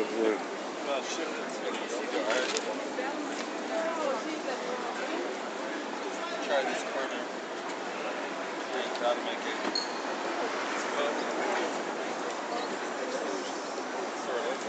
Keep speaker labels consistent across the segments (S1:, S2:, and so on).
S1: Try this corner. How to make it. Sort of.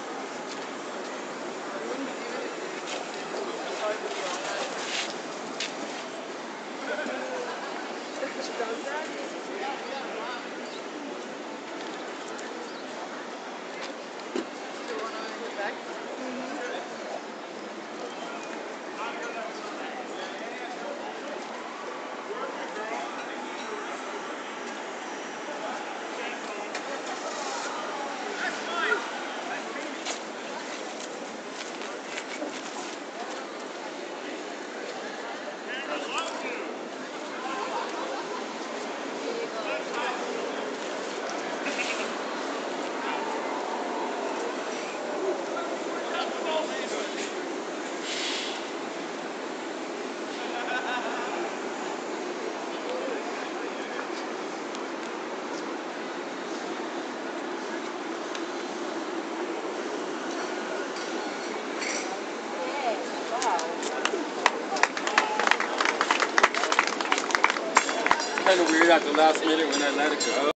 S2: Kind of weird at the last minute when I let it go.